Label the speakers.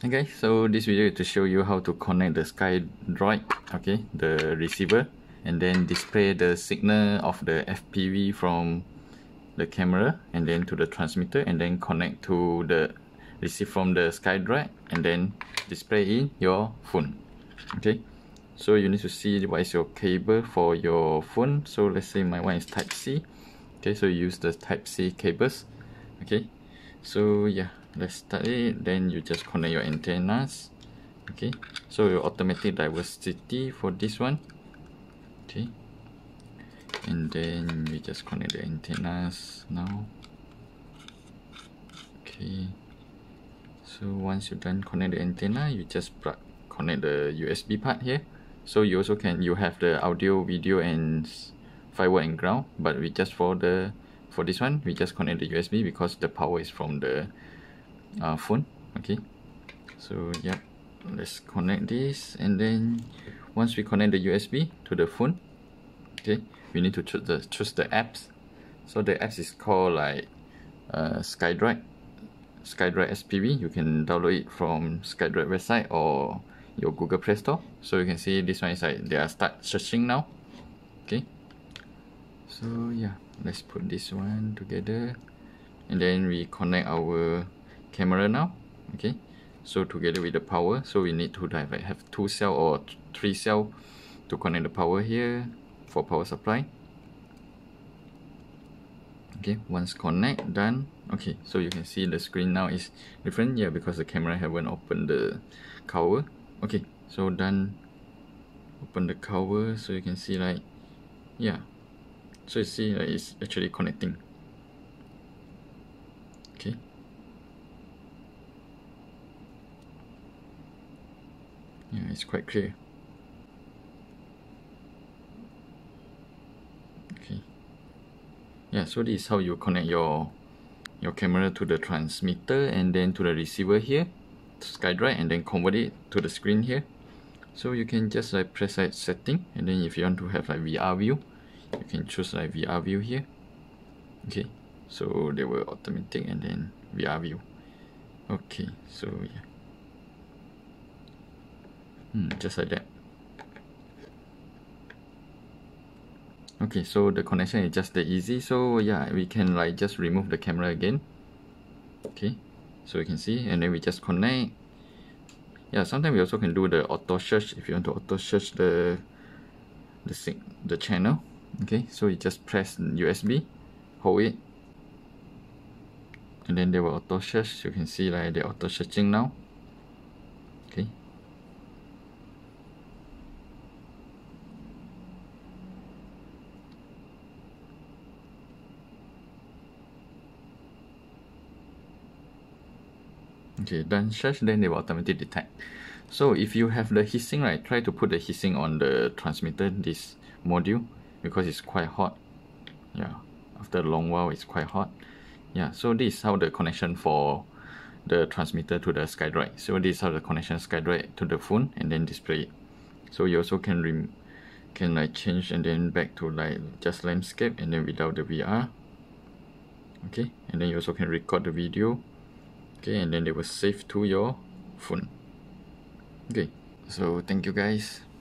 Speaker 1: Okay, so this video is to show you how to connect the SkyDroid, okay, the receiver, and then display the signal of the FPV from the camera and then to the transmitter, and then connect to the receive from the SkyDroid and then display in your phone. Okay, so you need to see what is your cable for your phone. So let's say my one is Type C. Okay, so you use the Type C cables. Okay, so yeah, let's start it. Then you just connect your antennas. Okay, so your automatic diversity for this one. Okay, and then we just connect the antennas now. Okay, so once you're done connect the antenna, you just connect the USB part here. So you also you have the audio, video, and firewall and ground, but we just for this one we just connect the USB because the power is from the phone. Okay, so yeah, let's connect this, and then once we connect the USB to the phone, okay, we need to choose the apps. So the apps is called like SkyDroid SPV. You can download it from SkyDroid website or your Google Play Store. So you can see this one is like they are start searching now. Okay, so yeah, let's put this one together, and then we connect our camera now. Okay, so together with the power, so we need to have 2 cell or 3 cell to connect the power here for power supply. Okay, once connect, done. Okay, so you can see the screen now is different, yeah, because the camera haven't opened the cover. Okay, so done, open the cover, so you can see like, yeah, so you see it's actually connecting. Okay, yeah, it's quite clear. Okay, yeah, so this is how you connect your camera to the transmitter and then to the receiver here, SkyDroid, and then convert it to the screen here. So you can just like press like setting, and then if you want to have like VR view, you can choose like VR view here. Okay, so they were automatic and then VR view. Okay, so yeah, just like that. Okay, so the connection is just that easy. So yeah, we can like just remove the camera again. Okay, so you can see, and then we just connect. Yeah, sometimes we also can do the auto search if you want to auto search the channel. Okay, so you just press USB, hold it, and then they will auto search. You can see like they're auto searching now. Okay, okay, done search, then they will automatically detect. So if you have the heatsink, right, try to put the heatsink on the transmitter, this module, because it's quite hot. Yeah, after a long while it's quite hot. Yeah, so this is how the connection for the transmitter to the SkyDroid. So this is how the connection SkyDroid to the phone and then display it. So you also can like change and then back to like just landscape and then without the VR. Okay, and then you also can record the video. Okay, and then they will save to your phone. Okay, so thank you guys.